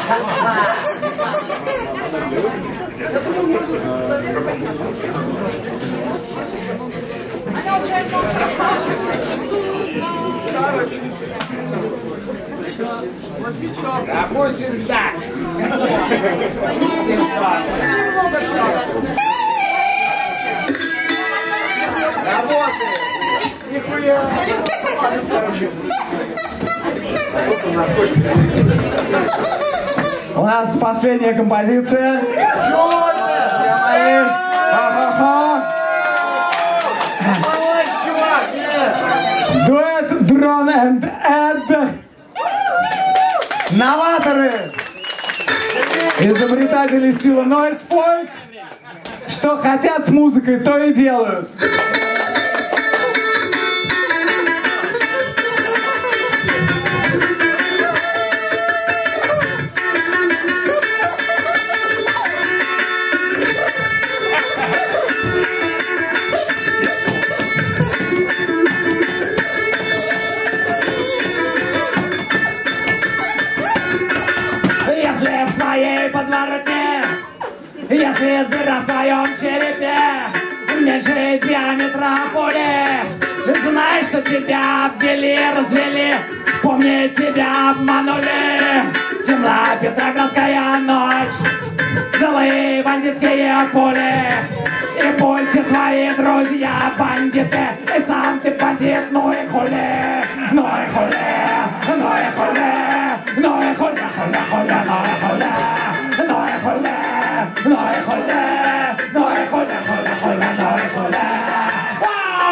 Допустим, так. Работает. Нихуя. У нас последняя композиция. Дуэт Drone and Ed. Новаторы. Изобретатели стиля Noise Folk. Что хотят с музыкой, то и делают. Подворотне, если дыра в твоем черепе меньше диаметра поля, знаешь, что тебя обвели, развели, помни, тебя обманули. Темна петроградская ночь, злые бандитские пули, и пусть все твои друзья бандиты, и сам ты бандит, ну и хули, ну и хули, ну и хули, ну и хули, хули, хули, ну и хули. No hay jole, no hay jole, no hay jole, jole, jole, no hay jole. Wow!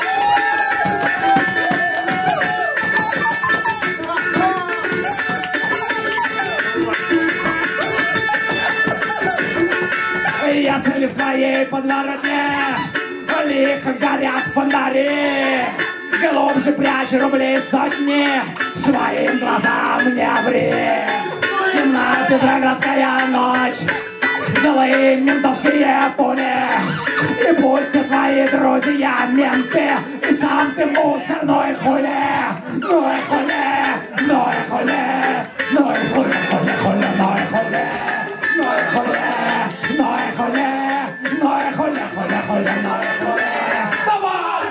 Если в твоей подворотне лихо горят фонари, глубже прячь рубли сотни, своим глазам не ври. Темна петроградская ночь, злые ментовские пули, и пусть все твои друзья менты, и сам ты мусор, ну и хули, ну и хули, ну и хули, ну и хули, хули, хули, ну и хули, ну и хули, ну и хули, ну и хули, хули, хули, ну и хули. Давай!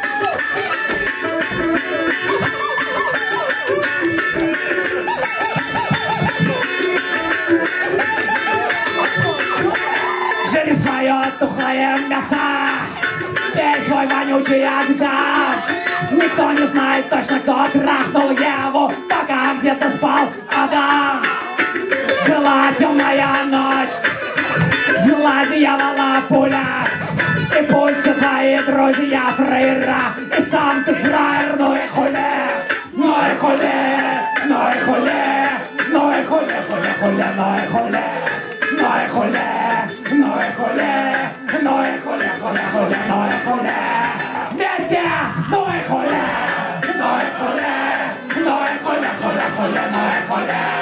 Жри свое тухлое мясо, пей свой вонючий Агдам. Никто не знает точно, кто трахнул Еву, пока где-то спал Адам. Жила темная ночь, жила дьявола пуля, и пусть все твои друзья фраера, и сам ты фраер, ну и хули, ну и хули, ну и хули, ну и хули, хули, хули, ну и хули, ну и хули. No es jole, no es jole, jole, jole, no es jole. Вместе, no es jole, no es jole, no es jole, jole, jole, no es jole.